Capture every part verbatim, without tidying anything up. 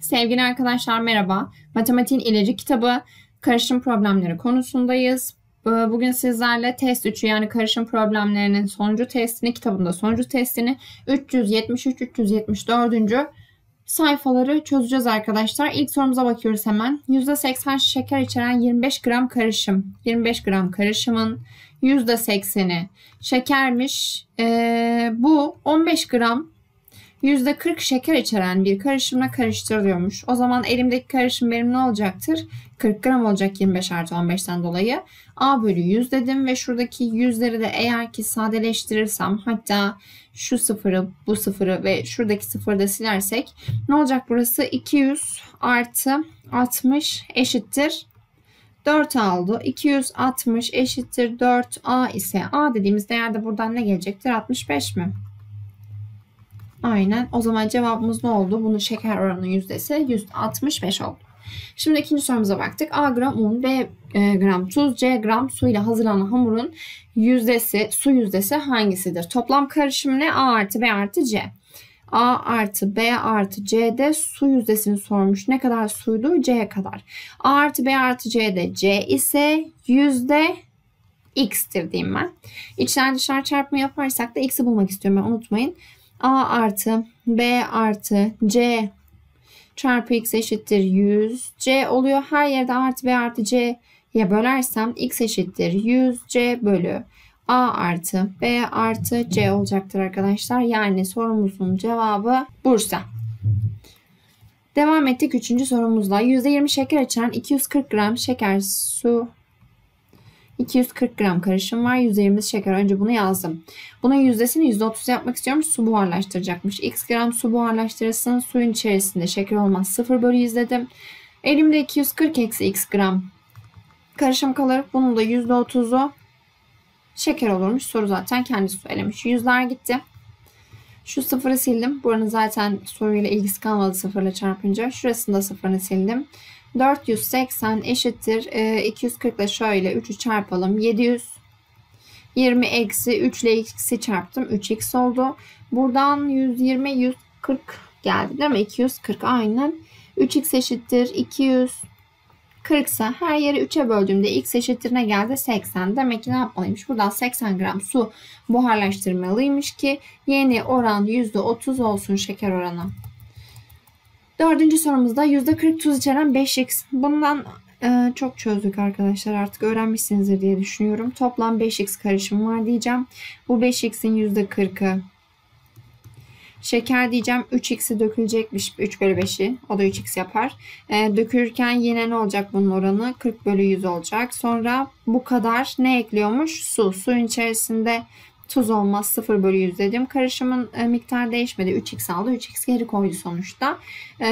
Sevgili arkadaşlar merhaba. Matematiğin ilacı kitabı karışım problemleri konusundayız. Bugün sizlerle test üçü yani karışım problemlerinin sonuncu testini, kitabında sonuncu testini üç yüz yetmiş üç üç yüz yetmiş dört. sayfaları çözeceğiz arkadaşlar. İlk sorumuza bakıyoruz hemen. yüzde seksen şeker içeren yirmi beş gram karışım. yirmi beş gram karışımın yüzde sekseni şekermiş. Ee, bu on beş gram yüzde kırk şeker içeren bir karışımla karıştırılıyormuş. O zaman elimdeki karışım benim ne olacaktır? kırk gram olacak yirmi beş artı on beşten dolayı. A bölü yüz dedim ve şuradaki yüzleri de eğer ki sadeleştirirsem, hatta şu sıfırı, bu sıfırı ve şuradaki sıfırı da silersek ne olacak burası? iki yüz artı altmış eşittir dört A oldu. iki yüz altmış eşittir dört A ise A dediğimiz değerde buradan ne gelecektir? altmış beş mi? Aynen. O zaman cevabımız ne oldu? Bunun şeker oranının yüzdesi yüzde altmış beş oldu. Şimdi ikinci sorumuza baktık. A gram un, B gram tuz, C gram su ile hazırlanan hamurun yüzdesi, su yüzdesi hangisidir? Toplam karışım ne? A artı B artı C. A artı B artı C'de su yüzdesini sormuş. Ne kadar suydu? C'ye kadar. A artı B artı C'de C ise yüzde X'tir diyeyim ben. İçler dışlar çarpımı yaparsak da X'i bulmak istiyorum ben, unutmayın. A artı B artı C çarpı X eşittir yüz. C oluyor. Her yerde artı B artı C'ye bölersem X eşittir yüz C bölü A artı B artı C olacaktır arkadaşlar. Yani sorumuzun cevabı Bursa. Devam ettik üçüncü sorumuzla. yüzde yirmi şeker içeren iki yüz kırk gram şeker su iki yüz kırk gram karışım var. yüzde yirmi şeker. Önce bunu yazdım. Bunun yüzdesini yüzde otuz yapmak istiyorum. Su buharlaştıracakmış. X gram su buharlaştırırsın. Suyun içerisinde şeker olmaz. sıfır bölü yüz dedim. Elimde iki yüz kırk eksi X gram karışım kalır. Bunun da yüzde otuzu şeker olurmuş. Soru zaten kendisi söylemiş. Yüzler gitti. Şu sıfırı sildim. Buranın zaten soruyla ilgisi kalmadı sıfırla çarpınca. Şurasında sıfırını sildim. dört yüz seksen eşittir. iki yüz kırk ile şöyle üçü çarpalım. yedi yüz yirmi eksi üç ile x'i çarptım. üç x oldu. Buradan yüz yirmi, yüz kırk geldi değil mi? iki yüz kırk aynen. üç x eşittir. iki yüz kırk ise her yeri üçe böldüğümde x eşittir ne geldi? seksen. Demek ki ne yapmalıymış? Buradan seksen gram su buharlaştırmalıymış ki yeni oran yüzde otuz olsun, şeker oranı. Dördüncü sorumuzda yüzde kırk tuz içeren beş x. Bundan e, çok çözdük arkadaşlar. Artık öğrenmişsinizdir diye düşünüyorum. Toplam beş x karışım var diyeceğim. Bu beş x'in yüzde kırkı şeker diyeceğim. üç x'i dökülecekmiş. üç bölü beşi. O da üç x yapar. E, dökülürken yine ne olacak bunun oranı? kırk bölü yüz olacak. Sonra bu kadar ne ekliyormuş? Su. Suyun içerisinde tuz olmaz. sıfır bölü yüz dedim. Karışımın e, miktarı değişmedi. üç x aldı. üç x geri koydu sonuçta. E,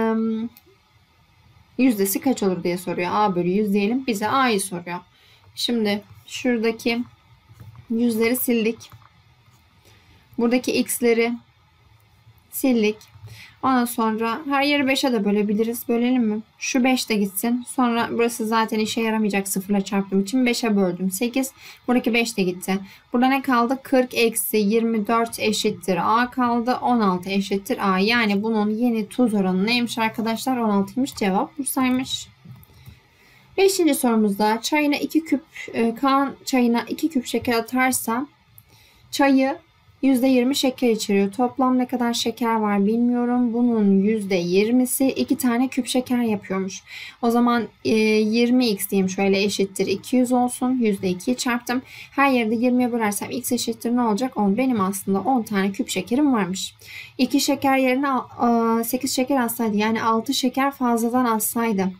yüzdesi kaç olur diye soruyor. A bölü yüz diyelim. Bize A'yı soruyor. Şimdi şuradaki yüzleri sildik. Buradaki x'leri sildik. Ondan sonra her yeri beşe de bölebiliriz. Bölelim mi? Şu beş de gitsin. Sonra burası zaten işe yaramayacak sıfırla çarptığım için beşe böldüm. sekiz. Buradaki beş de gitti. Burada ne kaldı? kırk eksi yirmi dört eşittir A kaldı. on altı eşittir A. Yani bunun yeni tuz oranı neymiş arkadaşlar? on altıymış. Cevap Bursa'ymış. Beşinci sorumuzda çayına iki küp Kaan çayına iki küp şeker atarsa çayı yüzde yirmi şeker içeriyor. Toplam ne kadar şeker var bilmiyorum. Bunun yüzde yirmisi iki tane küp şeker yapıyormuş. O zaman yirmi x diyeyim şöyle eşittir iki yüz olsun. yüzde ikiyi çarptım. Her yerde yirmiye bölersem x eşittir ne olacak? on. Benim aslında on tane küp şekerim varmış. iki şeker yerine sekiz şeker alsaydı, yani altı şeker fazladan alsaydı.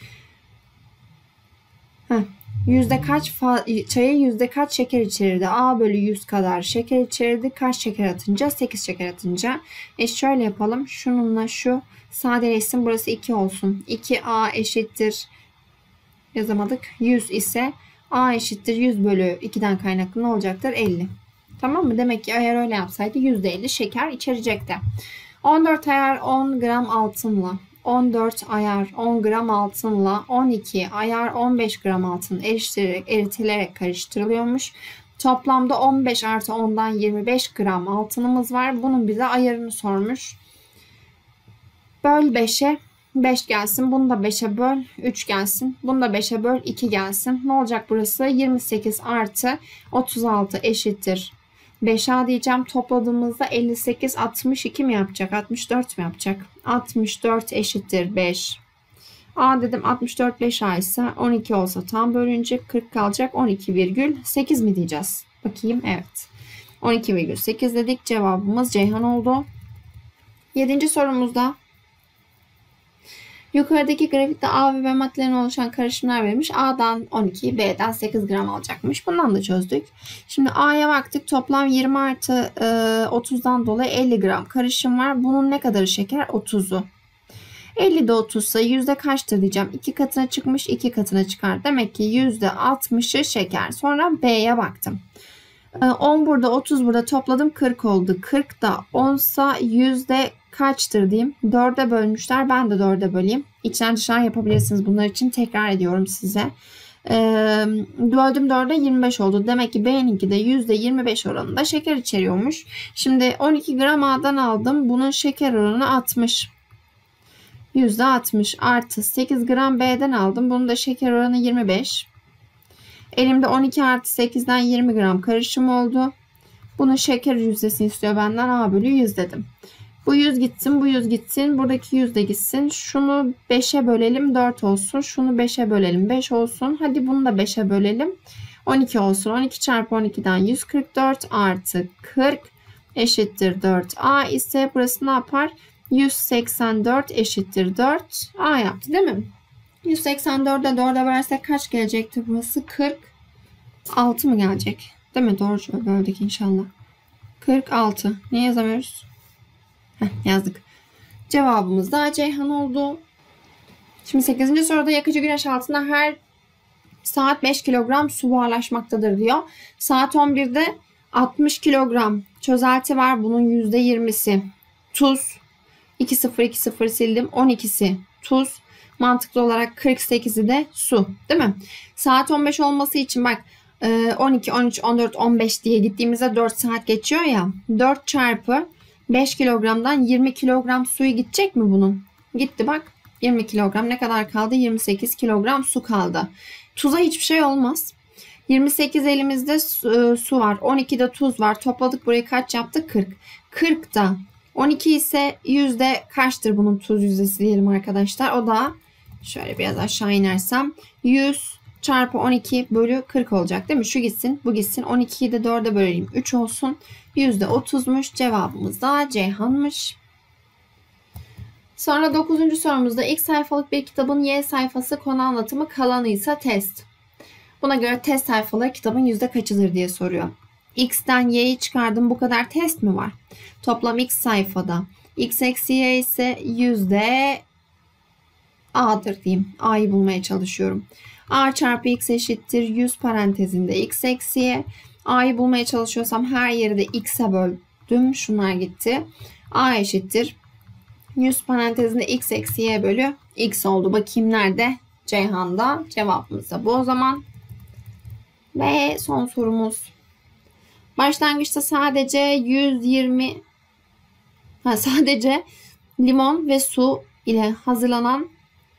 Heh. Yüzde kaç çayı yüzde kaç şeker içerirdi? A bölü yüz kadar şeker içerirdi. Kaç şeker atınca? sekiz şeker atınca. E şöyle yapalım. Şununla şu sadeleşsin. Burası iki olsun. iki A eşittir. Yazamadık. yüz ise A eşittir yüz bölü ikiden kaynaklı ne olacaktır? elli. Tamam mı? Demek ki eğer öyle yapsaydı yüzde elli şeker içerecekti. on dört ayar on gram altınla on dört ayar on gram altınla on iki ayar on beş gram altın eriştirerek, eritilerek karıştırılıyormuş. Toplamda on beş artı ondan yirmi beş gram altınımız var. Bunun bize ayarını sormuş. Böl beşe. beş gelsin. Bunu da beşe böl. üç gelsin. Bunu da beşe böl. iki gelsin. Ne olacak burası? yirmi sekiz artı otuz altı eşittir beş A diyeceğim. Topladığımızda elli sekiz altmış iki mi yapacak? altmış dört mi yapacak? altmış dört eşittir beş. A dedim, altmış dört beş A ise on iki olsa tam bölünce kırk kalacak. on iki virgül sekiz mi diyeceğiz? Bakayım, evet. on iki virgül sekiz dedik. Cevabımız Ceyhan oldu. Yedinci sorumuzda yukarıdaki grafikte A ve B maddelerin oluşan karışımlar verilmiş. A'dan on iki, B'den sekiz gram alacakmış. Bundan da çözdük. Şimdi A'ya baktık. Toplam yirmi artı otuzdan dolayı elli gram karışım var. Bunun ne kadarı şeker? otuzu. elli de otuz ise yüzde kaçtır diyeceğim. iki katına çıkmış, iki katına çıkar. Demek ki yüzde altmışı şeker. Sonra B'ye baktım. on burada, otuz burada, topladım kırk oldu. kırk da on ise yüzde kaçtır diyeyim. dörde bölmüşler. Ben de dörde böleyim. İçten dışarı yapabilirsiniz. Bunlar için tekrar ediyorum size. Ee, böldüm dörde, yirmi beş oldu. Demek ki B'ninki de yüzde yirmi beş oranında şeker içeriyormuş. Şimdi on iki gram A'dan aldım. Bunun şeker oranı altmış. yüzde altmış artı sekiz gram B'den aldım. Bunun da şeker oranı yirmi beş. Elimde on iki artı sekizden yirmi gram karışım oldu. Bunun şeker yüzdesini istiyor benden. A bölü yüz dedim. Bu yüz gitsin, bu yüz gitsin. Buradaki yüz de gitsin. Şunu beşe bölelim, dört olsun. Şunu beşe bölelim, beş olsun. Hadi bunu da beşe bölelim. on iki olsun. on iki çarpı on ikiden yüz kırk dört artı kırk eşittir dört A ise burası ne yapar? yüz seksen dört eşittir dört A yaptı değil mi? yüz seksen dörde dörde versek kaç gelecekti burası? kırk altı mı gelecek? Değil mi? Doğru böldük inşallah. kırk altı. Ne yazamıyoruz? Heh, yazdık. Cevabımız da Ceyhan oldu. Şimdi sekizinci soruda yakıcı güneş altında her saat beş kilogram su buharlaşmaktadır diyor. Saat on birde altmış kilogram çözelti var. Bunun yüzde yirmisi tuz. iki sıfır iki sıfır sildim. on ikisi tuz. Mantıklı olarak kırk sekizi de su. Değil mi? Saat on beş olması için bak on iki, on üç, on dört, on beş diye gittiğimizde dört saat geçiyor ya. dört çarpı beş kilogramdan yirmi kilogram suyu gidecek mi bunun? Gitti bak. yirmi kilogram ne kadar kaldı? yirmi sekiz kilogram su kaldı. Tuza hiçbir şey olmaz. yirmi sekiz elimizde su, su var. on ikide tuz var. Topladık burayı kaç yaptı? kırk. kırk da on iki ise yüzde kaçtır bunun tuz yüzdesi diyelim arkadaşlar. O da şöyle biraz aşağı inersem yüz çarpı on iki bölü kırk olacak değil mi? Şu gitsin, bu gitsin. on ikiyi de dörde bölelim. üç olsun. yüzde otuzmuş. Cevabımız da Ceyhan'mış. Sonra dokuzuncu sorumuzda ilk sayfalık bir kitabın Y sayfası konu anlatımı, kalanıysa test. Buna göre test sayfaları kitabın yüzde kaçıdır diye soruyor. X'ten Y'yi çıkardım. Bu kadar test mi var? Toplam X sayfada. X eksi Y ise yüzde A'dır diyeyim. A'yı bulmaya çalışıyorum. A çarpı X eşittir yüz parantezinde X eksi Y. A'yı bulmaya çalışıyorsam her yeri de X'e böldüm. Şunlar gitti. A eşittir yüz parantezinde X eksi Y bölü X oldu. Bakayım nerede? Ceyhan'da. Cevabımız da bu o zaman. Ve son sorumuz. Başlangıçta sadece yüz yirmi ha, sadece limon ve su ile hazırlanan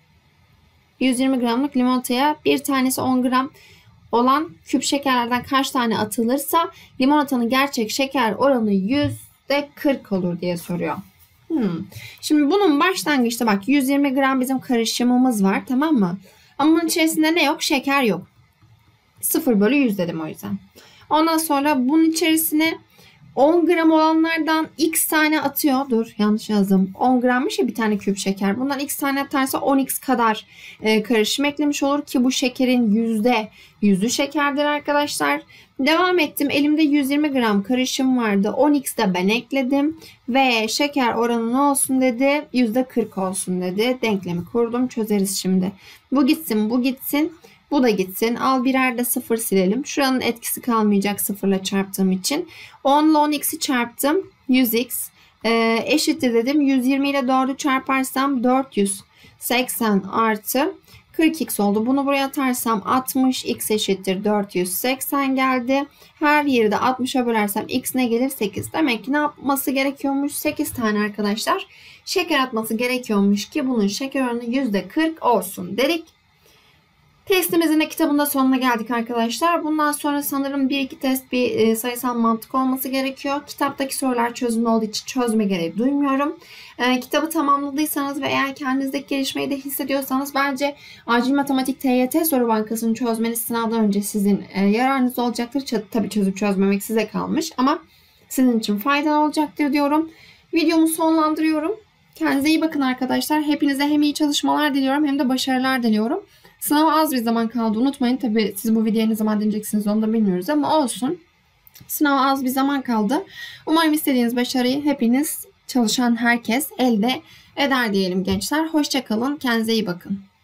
yüz yirmi gramlık limonataya bir tanesi on gram olan küp şekerlerden kaç tane atılırsa limonatanın gerçek şeker oranı yüzde kırk olur diye soruyor. Hmm. Şimdi bunun başlangıçta bak yüz yirmi gram bizim karışımımız var, tamam mı? Ama bunun içerisinde ne yok? Şeker yok. sıfır bölü yüz dedim o yüzden. Ondan sonra bunun içerisine on gram olanlardan x tane atıyor. Dur yanlış yazdım. on grammış ya bir tane küp şeker. Bundan x tane atarsa on x kadar e, karışım eklemiş olur ki bu şekerin yüzde yüzü şekerdir arkadaşlar. Devam ettim. Elimde yüz yirmi gram karışım vardı. on x de ben ekledim. Ve şeker oranı ne olsun dedi? yüzde kırk olsun dedi. Denklemi kurdum. Çözeriz şimdi. Bu gitsin, bu gitsin. Bu da gitsin. Al birer de sıfır silelim. Şuranın etkisi kalmayacak sıfırla çarptığım için. on ile on x'i çarptım. yüz x e, eşittir dedim. yüz yirmi ile dördü çarparsam dört yüz seksen artı kırk x oldu. Bunu buraya atarsam altmış, x eşittir dört yüz seksen geldi. Her yeri de altmışa bölersem x ne gelir? sekiz. Demek ki ne yapması gerekiyormuş? sekiz tane arkadaşlar şeker atması gerekiyormuş ki bunun şeker oranı yüzde kırk olsun dedik. Testimizin de kitabında sonuna geldik arkadaşlar. Bundan sonra sanırım bir iki test bir sayısal mantık olması gerekiyor. Kitaptaki sorular çözümlü olduğu için çözme gereği duymuyorum. E, kitabı tamamladıysanız ve eğer kendinizdeki gelişmeyi de hissediyorsanız bence Acil Matematik T Y T Soru Bankası'nı çözmeniz sınavdan önce sizin e, yararınız olacaktır. Ç- tabii çözüp çözmemek size kalmış ama sizin için faydalı olacaktır diyorum. Videomu sonlandırıyorum. Kendinize iyi bakın arkadaşlar. Hepinize hem iyi çalışmalar diliyorum hem de başarılar diliyorum. Sınava az bir zaman kaldı. Unutmayın, tabii siz bu videoyu ne zaman dinleyeceksiniz onu da bilmiyoruz ama olsun. Sınava az bir zaman kaldı. Umarım istediğiniz başarıyı hepiniz, çalışan herkes elde eder diyelim gençler. Hoşça kalın. Kendinize iyi bakın.